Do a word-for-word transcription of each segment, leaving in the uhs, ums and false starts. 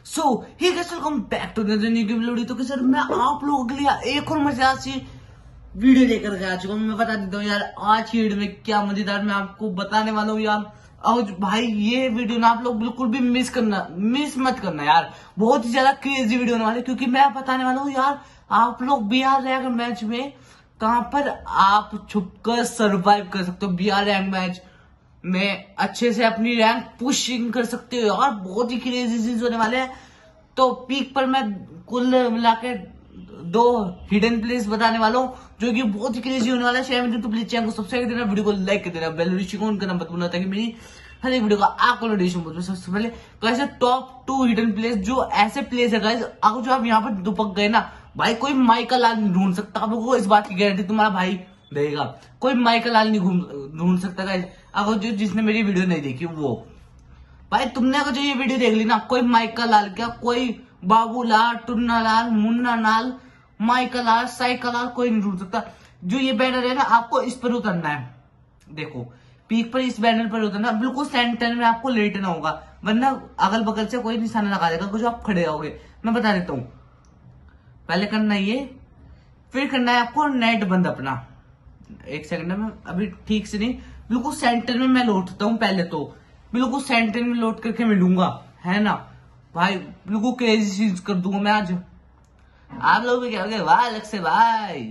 So hey guys, welcome back to the new video. तो sir मैं आप लोगों के लिए एक और मजेदार सी वीडियो लेकर के आ चुका हूँ। मैं बता देता हूँ यार, आज की वीडियो में क्या मजेदार मैं आपको बताने वाला हूँ यार। और भाई ये वीडियो ना आप लोग बिल्कुल भी मिस करना मिस मत करना यार, बहुत ही ज्यादा क्रेजी वीडियो होने वाली है। क्योंकि मैं बताने वाला हूँ यार, आप लोग बिहार रैंक मैच में कहां पर आप छुपकर सर्वाइव कर सकते हो। बिहार रैंक मैच में अच्छे से अपनी रैंक पुशिंग कर सकते हो यार, बहुत ही क्रेजी चीज होने वाले हैं। तो पीक पर मैं कुल मिला के दो हिडन प्लेस बताने वाला हूँ जो कि बहुत ही क्रेजी होने वाला है। शेयर में तो प्लीज चैनल को सब्सक्राइब कर देना, वीडियो को लाइक कर देना, बेल नोटिफिकेशन ऑन करना मत भूलना ताकि मेरी हर एक वीडियो का आपको नोटिफिकेशन पहुंचे सबसे पहले। तो ऐसे टॉप टू हिडन प्लेस जो ऐसे प्लेस है गाइस, अगर जो आप यहाँ पर दुपक गए ना भाई, कोई माइकल लाल नहीं ढूंढ सकता। आप लोगों को इस बात की गारंटी तुम्हारा भाई देगा, कोई माइकल लाल नहीं ढूंढ सकता गाइस। अगर जो जिसने मेरी वीडियो नहीं देखी वो भाई, तुमने अगर जो ये वीडियो देख ली ना, कोई माइकल लाल क्या, कोई बाबूलाल, टुन्ना लाल, मुन्ना लाल, माइकल लाल, साइकल लाल कोई नहीं ढूंढ सकता। जो ये बैनर है ना, आपको इस पर उतरना है। देखो पीक पर इस बैनर पर उतरना, बिल्कुल सेंटर में आपको लेटना होगा, वरना अगल बगल से कोई निशाना लगा देगा कुछ आप खड़े रहोगे। मैं बता देता हूँ, पहले करना है ये, फिर करना है आपको नेट बंद अपना। एक सेकंड में अभी ठीक से नहीं, बिल्कुल सेंटर में मैं लौटता हूँ। पहले तो बिल्कुल सेंटर में लौट करके मिलूंगा, है ना भाई, बिल्कुल क्रेजी चीज कर दूंगा मैं आज। आप लोग भी क्या हो गए, वाह अलग से भाई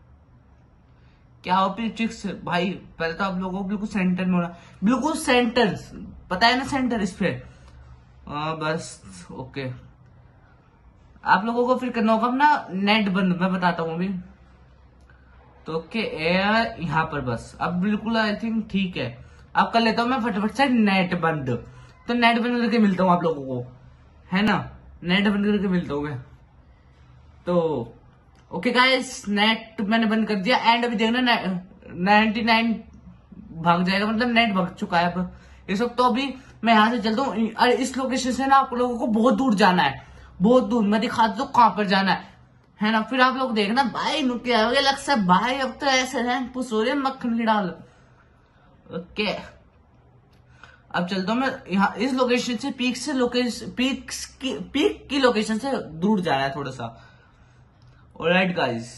क्या हो ट्रिक्स भाई। पहले तो आप लोगों को बिल्कुल सेंटर में होना, बिल्कुल सेंटर, पता है ना सेंटर इस पे। आ, बस ओके, आप लोगों को फिर करना होगा अपना नेट बंद। मैं बताता हूँ अभी तो ओके यहाँ पर बस अब बिल्कुल आई थिंक ठीक है। अब कर लेता हूँ मैं फटाफट से नेट बंद। तो नेट बंद करके मिलता हूँ आप लोगों को, है ना, नेट बंद करके मिलता हूँ मैं। तो ओके गाइस, नेट मैंने बंद कर दिया एंड अभी देखना नाइनटी नाइन भाग जाएगा, मतलब नेट भाग चुका है अब इस वक्त। तो अभी मैं यहाँ से चलता हूँ। अरे इस लोकेशन से ना आप लोगों को बहुत दूर जाना है, बहुत दूर। मैं दिखा दो कहां पर जाना है, है ना। फिर आप लोग देखना भाई नुके आओगे लग से भाई, अब तो ऐसे है पुश हो रहे मक्खन की डाल। ओके अब चलता हूँ मैं यहाँ इस लोकेशन से, पीक से लोकेशन पीक की पीक की लोकेशन से दूर जाना है थोड़ा सा। ऑलराइट गाइस,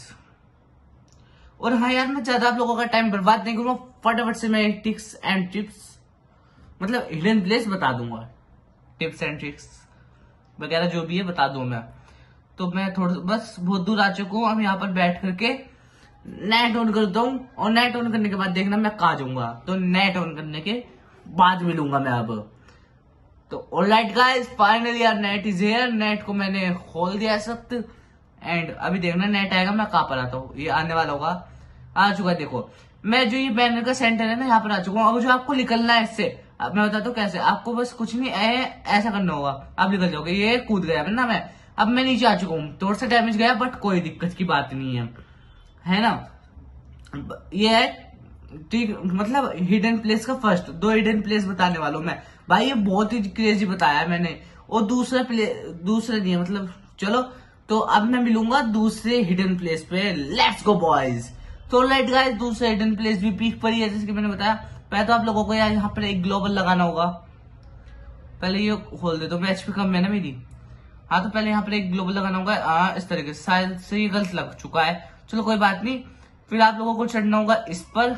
और हाँ यार, मैं ज्यादा आप लोगों का टाइम बर्बाद नहीं करूंगा, फटाफट से मैं टिप्स एंड टिप्स मतलब हिडन प्लेस बता दूंगा, टिप्स एंड ट्रिक्स वगैरह जो भी है बता दूं मैं। तो मैं थोड़ा बस बहुत दूर आ चुका हूँ। अब यहाँ पर बैठ करके नेट ऑन करता हूँ, और नेट ऑन करने के बाद देखना मैं कहाँ जाऊंगा। तो नेट ऑन करने के बाद मिलूंगा मैं अब। तो ऑलराइट गाइस, फाइनली यार नेट इज हियर। नेट को मैंने खोल दिया इस वक्त एंड अभी देखना नेट आएगा मैं कहाँ पर आता हूँ। ये आने वाला होगा, आ चुका है। देखो मैं जो ये बैनर का सेंटर है ना, यहाँ पर आ चुका हूँ। अब जो आपको निकलना है इससे, अब मैं बताता हूँ कैसे। आपको बस कुछ नहीं है, ऐसा करना होगा, आप निकल जाओगे। ये कूद गया ना मैं, अब मैं नीचे आ चुका हूँ। थोड़ा सा डैमेज गया बट कोई दिक्कत की बात नहीं है, है ना। ये है ठीक, मतलब हिडन प्लेस का फर्स्ट दो हिडन प्लेस बताने वाला हूँ मैं भाई। ये बहुत ही क्रेजी बताया है मैंने। और दूसरा प्लेस, दूसरा नहीं है मतलब, चलो तो अब मैं मिलूंगा दूसरे हिडन प्लेस पे। Let's go boys. तो लाइट गाइस, दूसरा हिडन प्लेस भी पीक पर ही है जैसे कि मैंने बताया। पहले तो आप लोगों को यार यहाँ पर एक ग्लोबल लगाना होगा। पहले ये खोल दे, तो मैं एचपी कम है ना मेरी। हाँ तो पहले यहाँ पर एक ग्लोबल लगाना होगा। आ, इस तरीके से शायद से ये गलत लग चुका है, चलो कोई बात नहीं। फिर आप लोगों को चढ़ना होगा इस पर।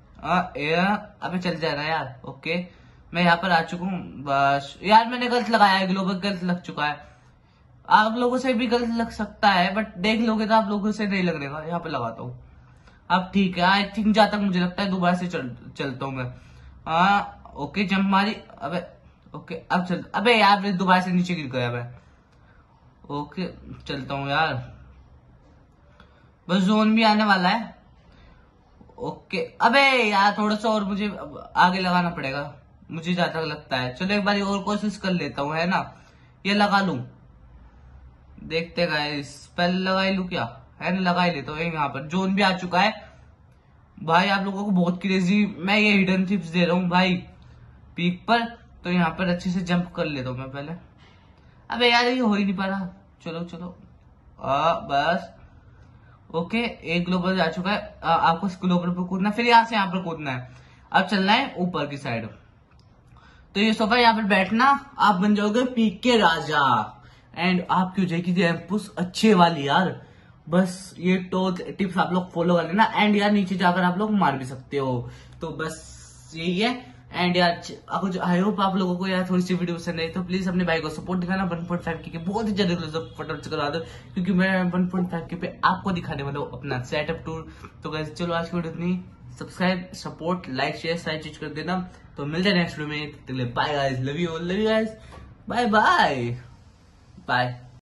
अबे चल जाएगा यार। ओके मैं यहाँ पर आ चुका हूँ। बस यार मैंने गलत लगाया है, ग्लोबल गलत लग चुका है। आप लोगों से भी गलत लग सकता है बट देख लोगे तो आप लोगों से नहीं लगने का। यहाँ पे लगाता हूँ अब ठीक है। आई थिंक जहां तक मुझे लगता है दोबारा से चल, चलता हूँ मैं। हाँ ओके जंप मारी। अबे ओके अब चल, अबे यार मैं दोबारा से नीचे गिर गया मैं। ओके चलता हूँ यार, बस जोन भी आने वाला है। ओके अबे यार थोड़ा सा और मुझे आगे लगाना पड़ेगा, मुझे जहां तक लगता है। चलो एक बार और कोशिश कर लेता हूँ, है ना। ये लगा लू, देखते गाइस, पहले लगा ही लू क्या, है ना, लगा ही लेता हूँ। यहाँ पर जोन भी आ चुका है भाई। आप लोगों को बहुत क्रेजी मैं ये हिडन टिप्स दे रहा हूँ भाई पीक पर। तो यहाँ पर अच्छे से जंप कर लेता हूँ मैं पहले। अबे यार ये हो ही नहीं पा रहा। चलो चलो आ, बस ओके एक ग्लोबल आ चुका है। आ, आपको इस ग्लोबल पर कूदना, फिर यहाँ से यहाँ पर कूदना है। अब चलना है ऊपर की साइड। तो ये सोफा यहाँ पर बैठना, आप बन जाओगे पीक के राजा। एंड आपकी हो जाएगी एम्पुस अच्छे वाली यार। बस ये तो टिप्स आप लोग फॉलो कर लेना एंड यार नीचे जाकर आप लोग मार भी सकते हो। तो बस यही है एंड यार अगर आई होप आप लोगों को यार थोड़ी सी वीडियो पसंद आई तो प्लीज अपने भाई को सपोर्ट दिखाना। वन पॉइंट फाइव के बहुत ही ज्यादा फटाफट करवा दो क्योंकि मैं वन पॉइंट फाइव के पे आपको दिखाने वाला हूँ अपना सेटअप टूर। तो गाइस चलो आज की वीडियो इतनी, सब्सक्राइब सपोर्ट लाइक शेयर सारी चीज कर देना। तो मिलते हैं नेक्स्ट वीडियो में, bye guys, love you love you guys, bye bye bye.